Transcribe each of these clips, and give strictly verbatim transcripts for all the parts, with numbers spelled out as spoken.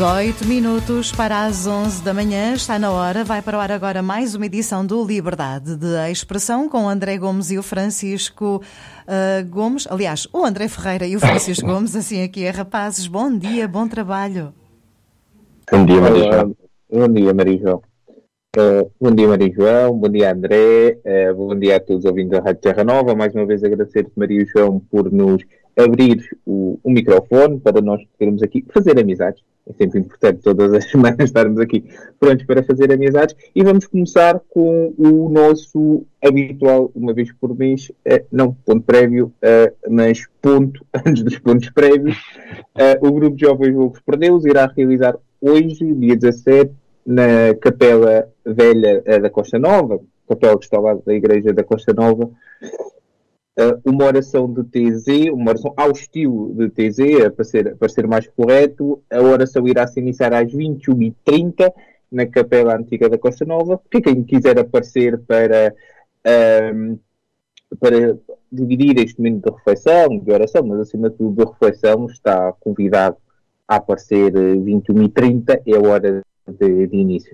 dezoito minutos para as onze da manhã, está na hora, vai para o ar agora mais uma edição do Liberdade de Expressão com o André Gomes e o Francisco uh, Gomes, aliás, o André Ferreira e o Francisco Gomes, assim aqui é, rapazes, bom dia, bom trabalho. Bom dia, Maria João. Bom dia, Maria João. Uh, bom dia, Maria João, bom dia, André, uh, bom dia a todos os ouvintes da Rádio Terra Nova, mais uma vez agradecer-te, Maria João, por nos abrir o, o microfone para nós podermos aqui fazer amizades. É sempre importante todas as semanas estarmos aqui prontos para fazer amizades. E vamos começar com o nosso habitual, uma vez por mês, eh, não ponto prévio, eh, mas ponto antes dos pontos prévios. Eh, o grupo de Jovens Loucos por Deus irá realizar hoje, dia dezassete, na Capela Velha eh, da Costa Nova, capela que está ao lado da Igreja da Costa Nova, Uh, uma oração de T Z, uma oração ao estilo de T Z, para ser, para ser mais correto. A oração irá se iniciar às vinte e uma e trinta na Capela Antiga da Costa Nova. Porque quem quiser aparecer para, um, para dividir este momento de reflexão, de oração, mas acima de tudo de reflexão, está convidado a aparecer vinte e uma e trinta, é a hora de, de início.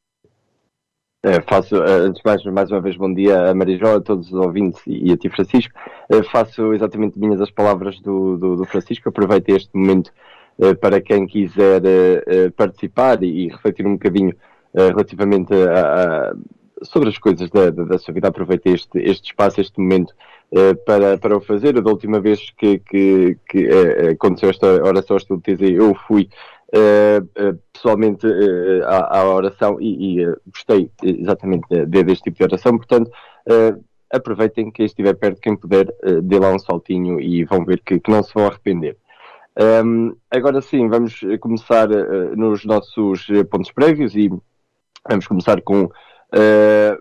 Uh, faço, uh, antes de mais, mais uma vez, bom dia a Maria João, a todos os ouvintes e, e a ti, Francisco. Uh, faço exatamente minhas as palavras do, do, do Francisco. Aproveito este momento uh, para quem quiser uh, uh, participar e, e refletir um bocadinho uh, relativamente a, a, sobre as coisas da, da, da sua vida. Aproveito este, este espaço, este momento uh, para, para o fazer. Da última vez que, que, que uh, aconteceu esta oração ao estilo T Z, eu fui Uh, uh, pessoalmente uh, à, à oração e, e uh, gostei exatamente de, de, deste tipo de oração, portanto uh, aproveitem quem estiver perto, quem puder, uh, dê lá um saltinho e vão ver que, que não se vão arrepender. Um, agora sim, vamos começar uh, nos nossos pontos prévios e vamos começar com Uh,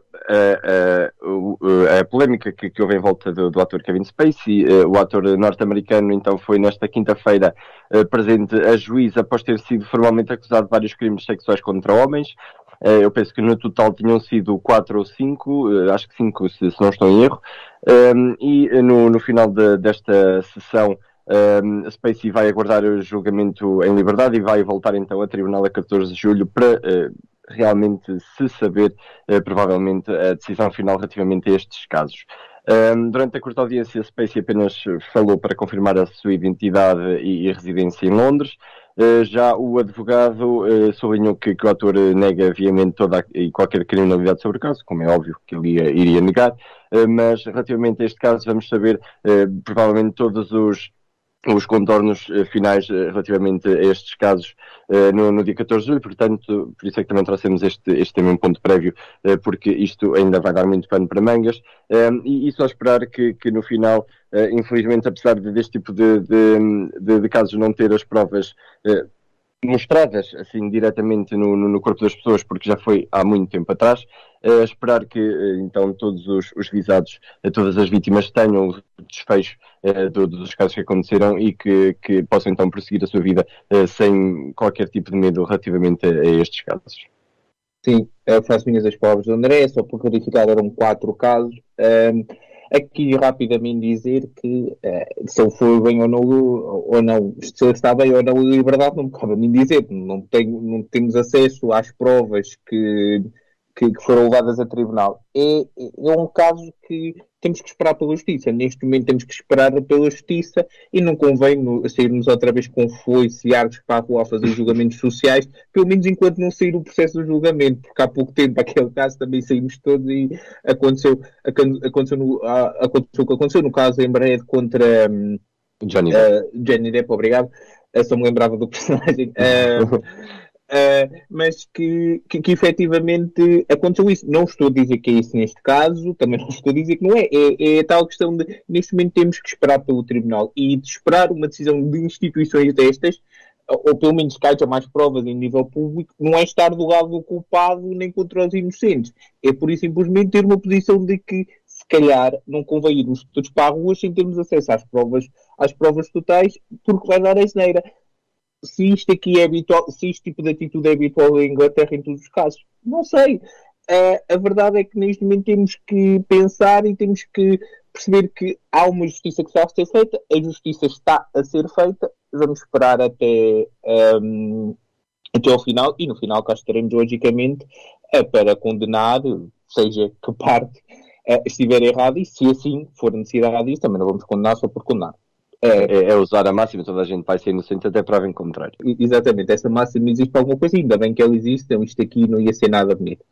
uh, uh, uh, a polémica que, que houve em volta do, do ator Kevin Spacey. Uh, o ator norte-americano então foi nesta quinta-feira uh, presente a juiz após ter sido formalmente acusado de vários crimes sexuais contra homens. Uh, eu penso que no total tinham sido quatro ou cinco, uh, acho que cinco se, se não estou em erro. Um, e no, no final de, desta sessão Um, Spacey vai aguardar o julgamento em liberdade e vai voltar então a tribunal a catorze de julho para uh, realmente se saber uh, provavelmente a decisão final relativamente a estes casos. Um, durante a curta audiência, Spacey apenas falou para confirmar a sua identidade e, e residência em Londres. Uh, já o advogado uh, sublinhou que, que o ator nega viamente toda a, e qualquer criminalidade sobre o caso, como é óbvio que ele ia, iria negar, uh, mas relativamente a este caso vamos saber uh, provavelmente todos os os contornos uh, finais uh, relativamente a estes casos uh, no, no dia catorze de julho, portanto, por isso é que também trouxemos este, este também um ponto prévio, uh, porque isto ainda vai dar muito pano para mangas, um, e, e só esperar que, que no final, uh, infelizmente, apesar de, deste tipo de, de, de, de casos não ter as provas uh, mostradas assim diretamente no, no, no corpo das pessoas, porque já foi há muito tempo atrás, uh, esperar que uh, então todos os, os visados, uh, todas as vítimas tenham o desfecho uh, do, dos casos que aconteceram e que, que possam então prosseguir a sua vida uh, sem qualquer tipo de medo relativamente a, a estes casos. Sim, eu faço minhas as palavras do André, só por clarificar, eram quatro casos. Um, aqui rapidamente dizer que uh, se ele foi bem ou não, ou não, se ele está bem ou não em liberdade, não me cabe a mim dizer. Não, tenho, não temos acesso às provas que, que, que foram levadas a tribunal. É, é um caso que temos que esperar pela justiça. Neste momento temos que esperar pela justiça e não convém no, sairmos outra vez com foice e arcos para a rua a fazer julgamentos sociais, pelo menos enquanto não sair o processo do julgamento, porque há pouco tempo aquele caso também saímos todos e aconteceu, aconteceu, no, aconteceu o que aconteceu no caso em Brede contra um, Johnny Depp. Uh, Johnny Depp, obrigado. Eu só me lembrava do personagem. Uh, Uh, mas que, que, que efetivamente aconteceu isso. Não estou a dizer que é isso neste caso, também não estou a dizer que não é. É, é a tal questão de, neste momento, temos que esperar pelo Tribunal e de esperar uma decisão de instituições destas, ou, ou pelo menos que haja mais provas em nível público, não é estar do lado do culpado nem contra os inocentes. É por isso simplesmente ter uma posição de que, se calhar, não convém irmos todos para a rua sem termos acesso às provas, às provas totais, porque vai dar a asneira. Se isto aqui é habitual, se este tipo de atitude é habitual em Inglaterra em todos os casos, não sei. Uh, a verdade é que neste momento temos que pensar e temos que perceber que há uma justiça que está a ser feita, a justiça está a ser feita, vamos esperar até, um, até ao final, e no final cá estaremos logicamente para condenar, seja que parte estiver errado, e se assim for necessidade disso, também não vamos condenar só por condenar. É, é usar a máxima, toda a gente vai ser inocente até prova em contrário. Exatamente, essa máxima existe para alguma coisa, ainda bem que ela existe, então isto aqui não ia ser nada bonito.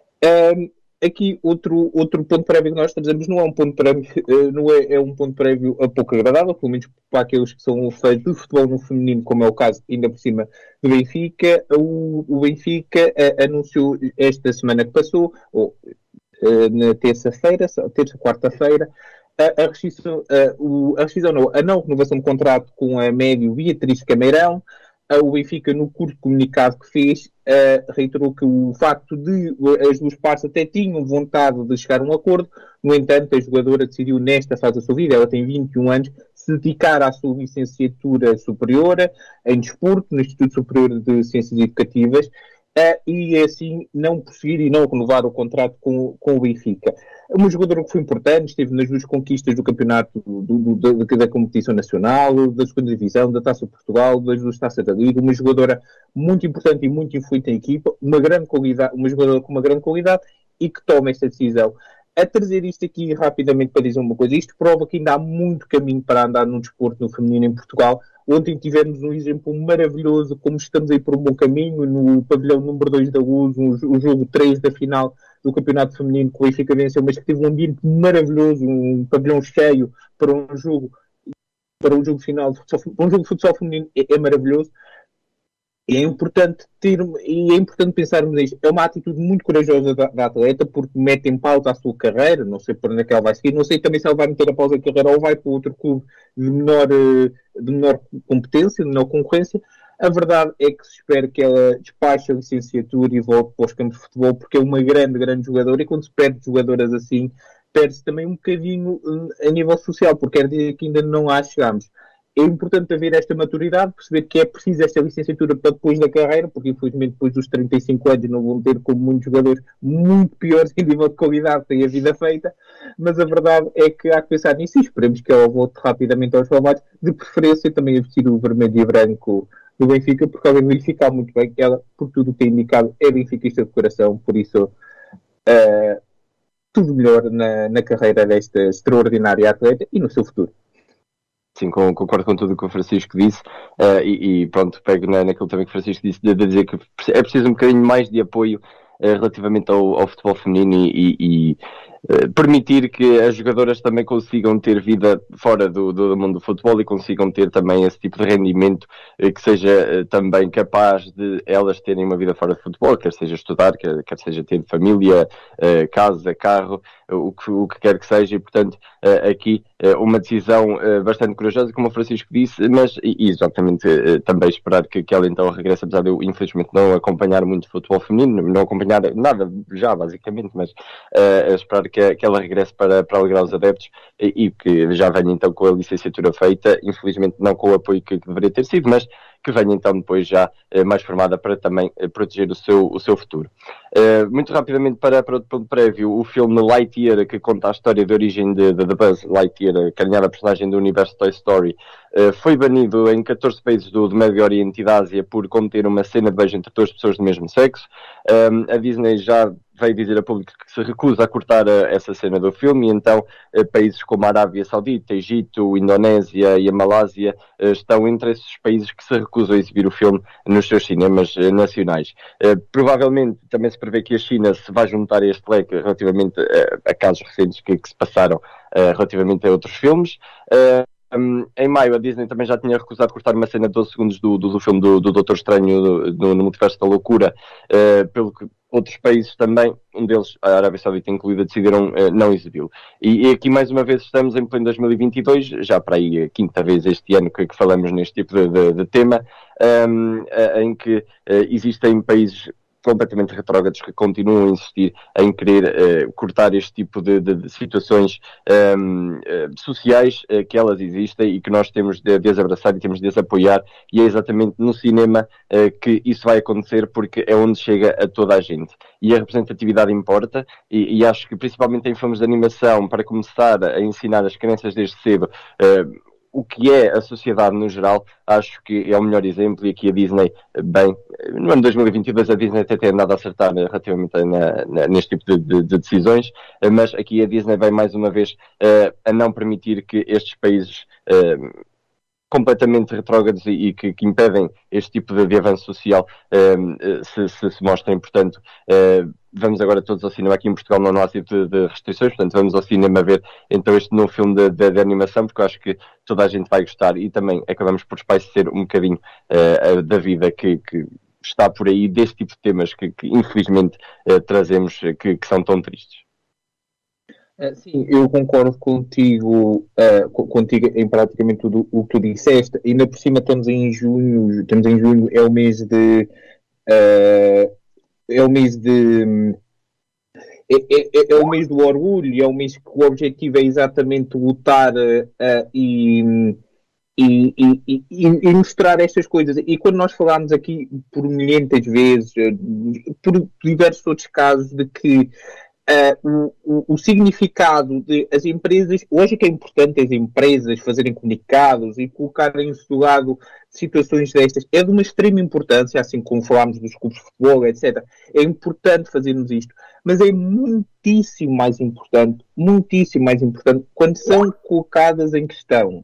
Um, aqui outro, outro ponto prévio que nós trazemos não é um ponto prévio, não é, é um ponto prévio a pouco agradável, pelo menos para aqueles que são fãs de futebol no feminino, como é o caso ainda por cima do Benfica. O, o Benfica uh, anunciou esta semana que passou, ou uh, na terça-feira, terça, quarta-feira, A, a, rescisão, a, o, a rescisão não, a não renovação de contrato com a médio Beatriz Cameirão. A, o Benfica, no curto comunicado que fez, a, reiterou que o facto de as duas partes até tinham vontade de chegar a um acordo. No entanto, a jogadora decidiu, nesta fase da sua vida, ela tem vinte e um anos, se dedicar à sua licenciatura superior em desporto, no Instituto Superior de Ciências Educativas, Uh, e assim não prosseguir e não renovar o contrato com, com o Benfica. Uma jogadora que foi importante, esteve nas duas conquistas do campeonato do, do, do, da, da competição nacional, da segunda divisão, da Taça de Portugal, das duas Taças da Liga, uma jogadora muito importante e muito influente em equipa, uma grande qualidade, uma jogadora com uma grande qualidade e que toma esta decisão. A trazer isto aqui rapidamente para dizer uma coisa, isto prova que ainda há muito caminho para andar no desporto no feminino em Portugal. Ontem tivemos um exemplo maravilhoso, como estamos aí por um bom caminho, no pavilhão número dois da Luz, o jogo três da final do Campeonato Feminino que o Benfica venceu, mas que teve um ambiente maravilhoso, um pavilhão cheio para um jogo, para um jogo final de futsal, para um jogo de futsal feminino é, é maravilhoso. E é importante ter, e é importante pensarmos nisto. É uma atitude muito corajosa da, da atleta, porque mete em pauta a sua carreira, não sei por onde é que ela vai seguir, não sei também se ela vai meter a pausa da carreira ou vai para outro clube de menor, de menor competência, de menor concorrência. A verdade é que se espera que ela despache a licenciatura e volte para os campos de futebol, porque é uma grande, grande jogadora, e quando se perde jogadoras assim, perde-se também um bocadinho a nível social, porque quer dizer que ainda não lá chegamos. É importante haver esta maturidade, perceber que é preciso esta licenciatura para depois da carreira, porque infelizmente depois dos trinta e cinco anos não vão ter, como muitos jogadores muito piores em nível de qualidade, têm a vida feita, mas a verdade é que há que pensar nisso e esperemos que ela volte rapidamente aos formatos, de preferência também a vestir o vermelho e branco do Benfica, porque ela vai ficar muito bem, ela, por tudo o que tem indicado, é benfiquista de coração, por isso uh, tudo melhor na, na carreira desta extraordinária atleta e no seu futuro. Sim, concordo com tudo o que o Francisco disse uh, e, e pronto, pego na, naquilo também que o Francisco disse, de, de dizer que é preciso um bocadinho mais de apoio uh, relativamente ao, ao futebol feminino e, e uh, permitir que as jogadoras também consigam ter vida fora do, do mundo do futebol e consigam ter também esse tipo de rendimento uh, que seja uh, também capaz de elas terem uma vida fora do futebol, quer seja estudar, quer, quer seja ter família, uh, casa, carro, uh, o, que, o que quer que seja, e portanto uh, aqui uh, uma decisão uh, bastante corajosa, como o Francisco disse, mas e, e exatamente uh, também esperar que, que ela então regresse, apesar de eu infelizmente não acompanhar muito futebol feminino, não acompanhar nada já basicamente, mas uh, esperar que, que ela regresse para, para alegrar os adeptos e, e que já venha então com a licenciatura feita, infelizmente não com o apoio que, que deveria ter sido, mas que venha então depois já eh, mais formada para também eh, proteger o seu, o seu futuro. Uh, muito rapidamente para, para outro ponto prévio, o filme Lightyear, que conta a história de origem de, de, de Buzz Lightyear, a carinhada personagem do universo Toy Story, uh, foi banido em catorze países do, do Médio Oriente e da Ásia por conter uma cena de beijo entre duas pessoas do mesmo sexo. Um, a Disney já veio dizer a público que se recusa a cortar a, essa cena do filme, e então eh, países como a Arábia Saudita, Egito, Indonésia e a Malásia eh, estão entre esses países que se recusam a exibir o filme nos seus cinemas eh, nacionais. Eh, provavelmente também se prevê que a China se vai juntar a este leque relativamente eh, a casos recentes que, que se passaram eh, relativamente a outros filmes. Eh, Um, em maio a Disney também já tinha recusado cortar uma cena de doze segundos do, do, do filme do, do Doutor Estranho do, do, no Multiverso da Loucura, uh, pelo que outros países também, um deles, a Arábia Saudita incluída, decidiram uh, não exibi-lo. E, e aqui mais uma vez estamos em pleno dois mil e vinte e dois, já para aí a quinta vez este ano que, que falamos neste tipo de, de, de tema, um, uh, em que uh, existem países completamente retrógrados que continuam a insistir em querer uh, cortar este tipo de, de, de situações um, uh, sociais uh, que elas existem e que nós temos de desabraçar e temos de desapoiar, e é exatamente no cinema uh, que isso vai acontecer, porque é onde chega a toda a gente. E a representatividade importa, e, e acho que principalmente em filmes de animação, para começar a ensinar as crianças desde cedo uh, o que é a sociedade no geral, acho que é o melhor exemplo, e aqui a Disney, bem, no ano de dois mil e vinte e dois a Disney até tem andado a acertar relativamente na, na, neste tipo de, de, de decisões, mas aqui a Disney vem mais uma vez uh, a não permitir que estes países uh, completamente retrógrados e, e que, que impedem este tipo de, de avanço social uh, se, se, se mostrem. Portanto, uh, vamos agora todos ao cinema. Aqui em Portugal não há tipo de, de restrições, portanto vamos ao cinema ver então este novo filme de, de, de animação, porque eu acho que toda a gente vai gostar, e também acabamos por espairecer um bocadinho uh, da vida que, que está por aí, deste tipo de temas que, que infelizmente uh, trazemos, que, que são tão tristes. Uh, sim, eu concordo contigo, uh, contigo em praticamente tudo o que tu disseste. Ainda por cima estamos em junho, estamos em junho, é o mês de uh, é o mês de é, é, é o mês do orgulho, é o mês que o objetivo é exatamente lutar uh, e, e, e, e mostrar estas coisas. E quando nós falámos aqui por milhentas vezes, por diversos outros casos, de que Uh, o, o, o significado de as empresas, hoje é que é importante as empresas fazerem comunicados e colocarem em lado situações destas, é de uma extrema importância, assim como falámos dos clubes de futebol, etcétera. É importante fazermos isto, mas é muitíssimo mais importante, muitíssimo mais importante quando são colocadas em questão.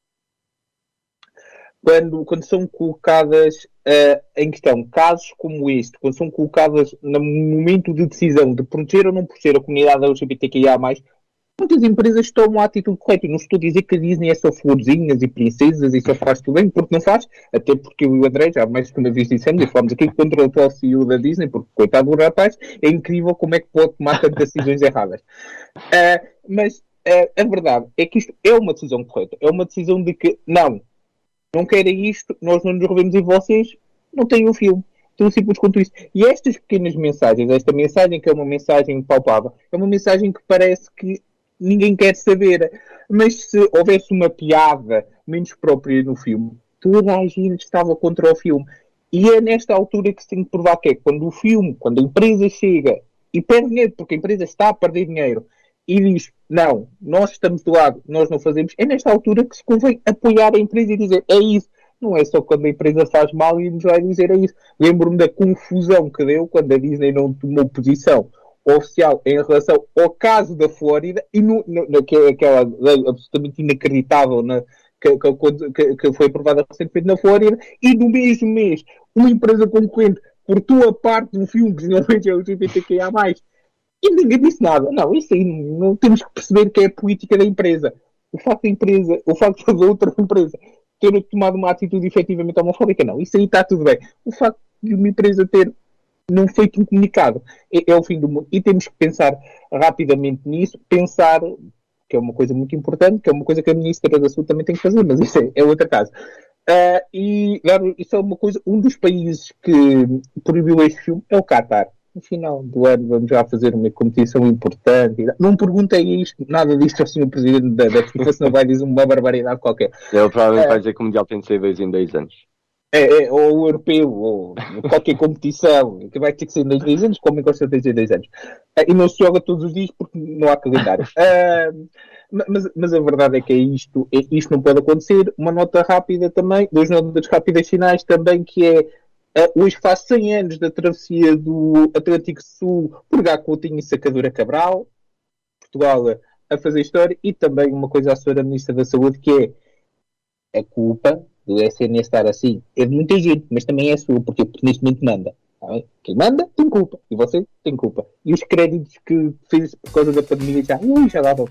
Quando, quando são colocadas uh, em questão casos como este, quando são colocadas no momento de decisão de proteger ou não proteger a comunidade L G B T Q I A mais, muitas empresas tomam a atitude correta. E não estou a dizer que a Disney é só florzinhas e princesas e só faz tudo bem, porque não faz, até porque eu e o André já mais que uma vez dissemos, e falamos aqui contra o atual C E O da Disney, porque coitado do rapaz, é incrível como é que pode tomar tantas decisões erradas. Uh, mas uh, a verdade é que isto é uma decisão correta, é uma decisão de que não, não querem isto, nós não nos revemos em vocês, não têm o filme. Tão simples quanto isso. E estas pequenas mensagens, esta mensagem que é uma mensagem palpável, é uma mensagem que parece que ninguém quer saber. Mas se houvesse uma piada menos própria no filme, toda a gente estava contra o filme. E é nesta altura que se tem que provar que é quando o filme, quando a empresa chega e perde dinheiro, porque a empresa está a perder dinheiro, e diz, não, nós estamos do lado, nós não fazemos, é nesta altura que se convém apoiar a empresa e dizer, é isso. Não é só quando a empresa faz mal e nos vai dizer é isso. Lembro-me da confusão que deu quando a Disney não tomou posição oficial em relação ao caso da Flórida, e no, no, naquela, aquela lei absolutamente inacreditável na, que, que, que foi aprovada recentemente na Flórida, e no mesmo mês uma empresa concorrente cortou a parte do filme que não veio L G B T Q I A mais, e ninguém disse nada. Não, isso aí não, não temos que perceber que é a política da empresa. O facto da empresa, o facto da outra empresa ter tomado uma atitude efetivamente homofóbica, não. Isso aí está tudo bem. O facto de uma empresa ter não feito um comunicado é, é o fim do mundo. E temos que pensar rapidamente nisso, pensar, que é uma coisa muito importante, que é uma coisa que a Ministra da Saúde também tem que fazer, mas isso é, é outra casa. Uh, e, claro, isso é uma coisa, um dos países que proibiu este filme é o Qatar. No final do ano vamos já fazer uma competição importante. Não perguntei isto, nada disto ao senhor Presidente da, da FIFA, senão vai dizer uma barbaridade qualquer. Ele provavelmente é, vai dizer que o Mundial tem de ser dois em dois anos. É, é, ou o europeu, ou qualquer competição, que vai ter que ser em dois anos, como gosta de dizer dois anos. E não se joga todos os dias porque não há calendário. Uh, mas, mas a verdade é que é isto, é, isto não pode acontecer. Uma nota rápida também, duas notas rápidas finais também, que é Uh, hoje faz cem anos da travessia do Atlântico Sul por Gá Coutinho e Sacadura Cabral, Portugal a fazer história. E também uma coisa à senhora Ministra da Saúde, que é a culpa do S N S estar assim é de muita gente, mas também é sua, porque neste momento manda. Tá? Quem manda tem culpa, e você tem culpa. E os créditos que fez por causa da pandemia já, ui, já davam.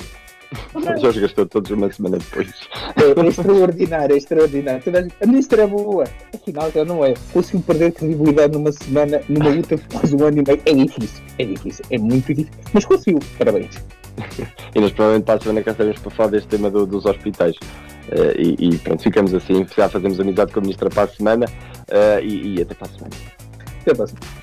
Já os gastou todos uma semana depois. É, é extraordinário, é extraordinário. A ministra é boa, afinal já não é. Conseguiu perder credibilidade numa semana, numa luta que faz um ano e meio. É difícil, é difícil, é muito difícil. Mas conseguiu, parabéns. E nós provavelmente para a semana cá estaremos para falar deste tema do, dos hospitais. Uh, e, e pronto, ficamos assim. Já fazemos amizade com a ministra para a semana uh, e, e até para a semana. Até para a semana.